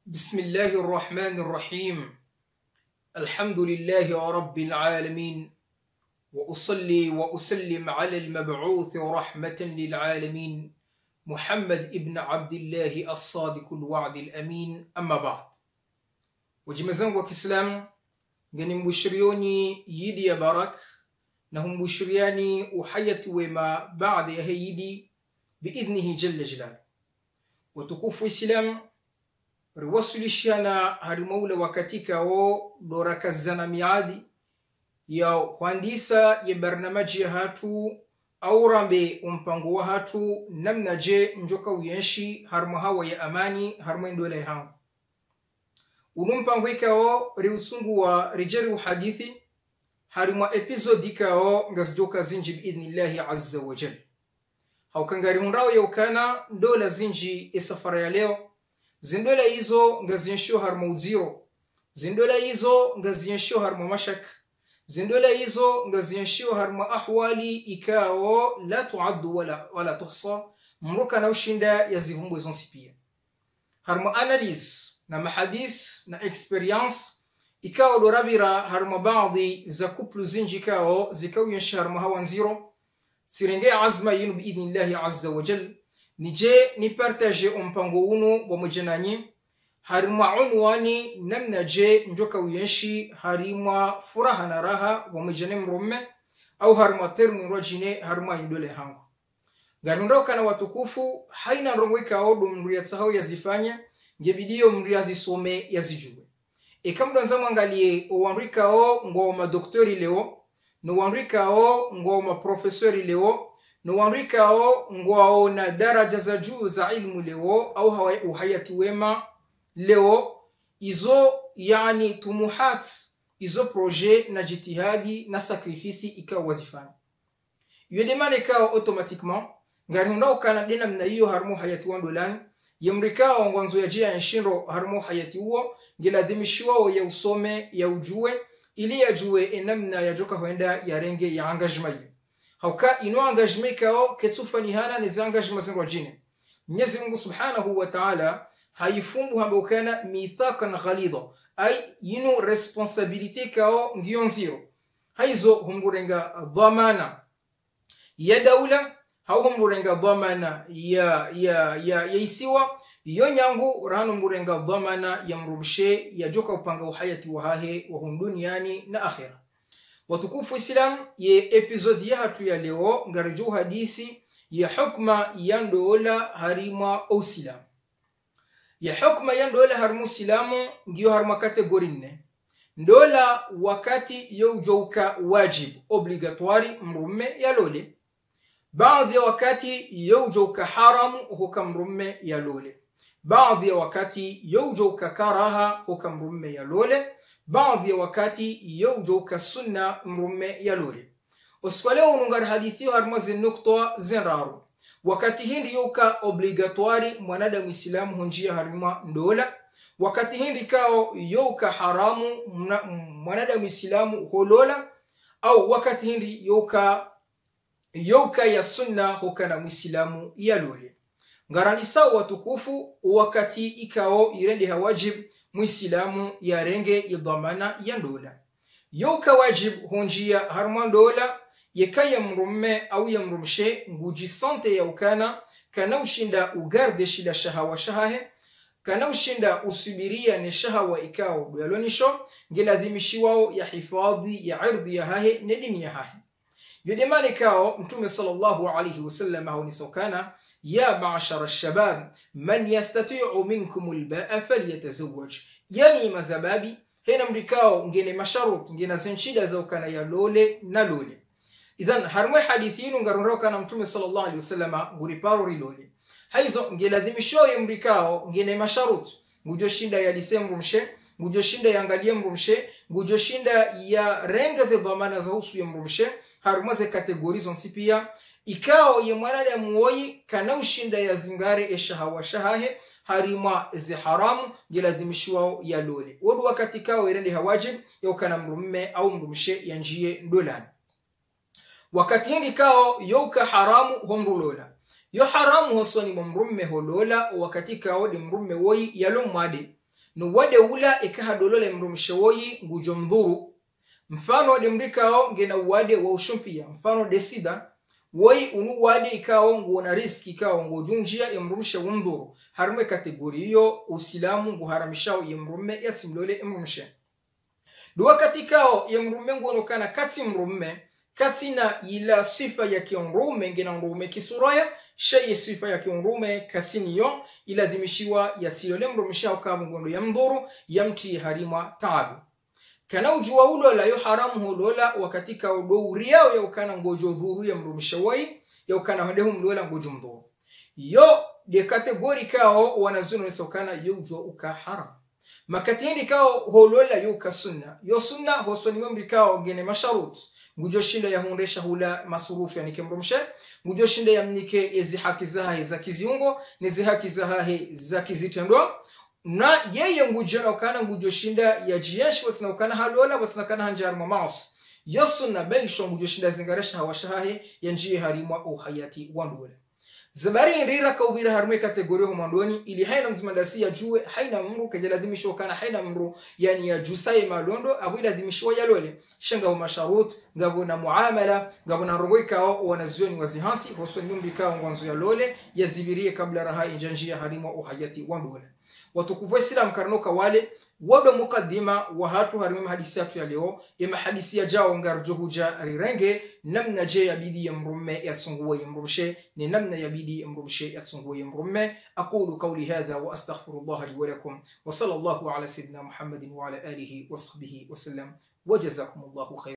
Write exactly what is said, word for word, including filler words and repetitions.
بسم الله الرحمن الرحيم. الحمد لله رب العالمين، وأصلي وأسلم على المبعوث رحمة للعالمين محمد ابن عبد الله الصادق الوعد الأمين. أما بعد، وجمزان وكسلام غني مبشريوني يدي يا بارك نهم مبشرياني وحياة وما بعد يهيدي بإذنه جل جلاله. وتكوف إسلام riwasulishiana harimaula wakatika o dorakazana miadi ya huandisa ya barnamaji ya hatu au rambe umpango wa hatu namna je njoka uyenshi harmahawa ya amani harmwendola ya hangu unumpango ikao riusungu wa rijari uhadithi harima episode ikao ngazjoka zinji biidhnillahi azza wa jal. Haukangari hunrao ya ukana dola zinji esafara ya leo zindola hizo ngaziensho harma uziro, zindola hizo ngaziensho harma mashak, zindola hizo ngaziensho harma ahwali ikao la tuaddu wala, wala tuhsa mruka na ushinda ya zivumbu zonsi harma analyze na mahadis na experience ikao dorabira harma baadhi za kuplu zinji ikao zikao yensho harma hawa nziro sirenge azma yinu biidhnillahi azza wa jal. Nije ni partage umpango uno wa mjenanyi harima unwani namna je njoka uyenshi harima furaha na raha wa mjane mrumme au harima termu rojine harima indole hangu garundoka na watukufu haina rongweka odu mria tsahau yazifanya ngebidio mria zisome yazijue ekamdo nzamu angalie owanrika o ngoma doktori leo no wanrika o ngoma professori leo no wanrika o ngwao na daraja za juu za ilmu leo au hawa uhayati wema leo izo yani tumuhat izo projet na jitihadi na sakrifisi ikawa wazifanya yedemane ikawa automatiquement ngari ndao kana dena mna hiyo harmu hayati wandolani yemrika o ngwanzo ya jia nshiro harmu hayati huo ngeladhimishwa ya usome ya ujue ili yajue enamna ya joka huenda ya renge ya engagement hauka ino engagement kao ketsufa ni hana ni engagement zingo jine. Mwenyezi Mungu Subhanahu wa Ta'ala haifumbu hambo kana mithaqan ghalidha ay ino responsabilite kao ngiyo nziro haizo humburenga dhamana ya daula hau humburenga dhamana ya ya ya, ya isiwa iyo nyangu rano mburenga dhamana ya mrumshe ya joka upanga uhayati wahahe wa hunduniani na akhira. Watukufu Islam ye episode ya hatu ya leo ngariju hadisi ya hukma ya ndola harima au silam. Ya hukma ya ndola harimu silamu ngiyo harima kategori nne. Ndola wakati yojouka wajib obligatoire mrumme ya lole. Baadhi ya wakati yojouka haramu huka mrumme ya lole. Baadhi ya wakati yojouka karaha huka mrumme ya lole. Baadhi ya wakati yojouka sunna mrumme ya lole. Oskwaleo unungar hadithi harma zin nukta zinraru. Wakati hindi yoka obligatoire mwanadamu Islamu hunjia harima ndola. Wakati hindi kao yoka haramu mwanadamu Islamu holola. Au wakati hindi yoka yoka ya sunna hukana Islamu ya lole. Ngaranisa watukufu wakati ikao irende hawajib Muislamu ya renge idhamana ya ndola. Yoka wajib hunjia harma ndola yeka ya mrumme au ya mrumshe nguji sante ya ukana kana ushinda ugarde shila shahawa shahahe kana ushinda usubiria ne shahawa ikao duyalonisho ngeladhimishiwao ya hifadhi ya ardhi ya hahe nedini ya hahe. Yudemani kao mtume sallallahu alaihi wasallam haunisokana يا معشر الشباب من يستطيع منكم الباء فليتزوج. يعني mazababi hena mrikao ngene masharut ngena zinshida za ukana ya lole na lole. Idhan harmwe hadithinu ngaruroka na mtume sallallahu alaihi wasallam nguriparo rilole haizo ngeladhimisho ya mrikao ngene masharut ngujoshinda ya lisemru mshe ngujoshinda ya angalie mrumshe ngujoshinda ya renga ze dhamana za husu ya mrumshe harmwe ze kategori zonsipia ikao ye mwanada muoyi kana ushinda ya zingare eshahawa shahahe harima zi haramu jiladhimishwao ya lole. Wodu wakati kao irende hawajib ya ukana mrumme au mrumshe ya njie ndolani. Wakati hindi kao yoka haramu homru lola. Yo haramu hosoni mrumme holola wakati kao di mrumme woyi ya lumwade. no wade ula ikaha dolole mrumshawoyi ngujo mdhuru. Mfano wade mrikao ngena wade wa ushumpia, mfano desida woi unu wade ikao nguona riski ikao ngujunjia ya mrumsha wumdhuru. Harume kategori hiyo usilamu nguharamishao ya mrumme ya simlole mrumsha. Dua katikao ya mrumme nguonokana kati mrumme katina ila sifa ya kionrume ngena mrumme kisuraya shay sifa ya kionrume katini yo ila dhimishiwa ya silole mrumsha ukabu ngondo ya mdhuru ya mti harima taabu. Kana ujua ulo la yu haramu hulola wakatika udouri yao ya ukana ngojo dhuru ya mrumshawai ya ukana hondehu mlola ngojo mdhuru. Yo de kategori kao wanazuno nisa ukana yu ujua uka haram. Makatiendi kao holola yu ka sunna. Yo sunna hosoni memri kao gene masharut. Ngujo shinda ya hundesha hula masurufu ya nike mrumshe. Ngujo shinda ya mnike ezi haki zahahe za kiziungo. Nezi haki zahahe za kizitendwa. Na yeye ngujana ukana ngujo shinda ya jiyeshi watina ukana halola watina kana hanjar mamaas. Yosunna belisho ngujo shinda zingaresha hawashahahe ya njie harimwa uhayati wanduwele. Zabari nrira kaubira harume kategori humandoni ili haina mzimandasi ya juwe haina mru kajiladhimisho kana haina mru yani ya jusaye malondo abu iladhimisho ya lole. Shenga umasharut, ngabu na muamala, ngabu na rongoi kao wanazioni wazihansi, hoso nyumri kao ngwanzo ya lole ya zibirie kabla raha injanjia harimwa uhayati wanduwele. Watukufu wa Islam karnoka wale wado mukaddima wa hatu harimi mahadisiyatu ya leo ya mahadisiya jao ngarjohuja rirenge namna je yabidi ya mrumme ya tsunguwa ya mrumshe ni namna yabidi ya mrumshe ya tsunguwa ya mrumme. Aqulu qawli hadha wa astaghfirullah li wa lakum wa sallallahu ala sayyidina Muhammadin wa ala alihi wa sahbihi wa sallam wa jazakumullahu khayran.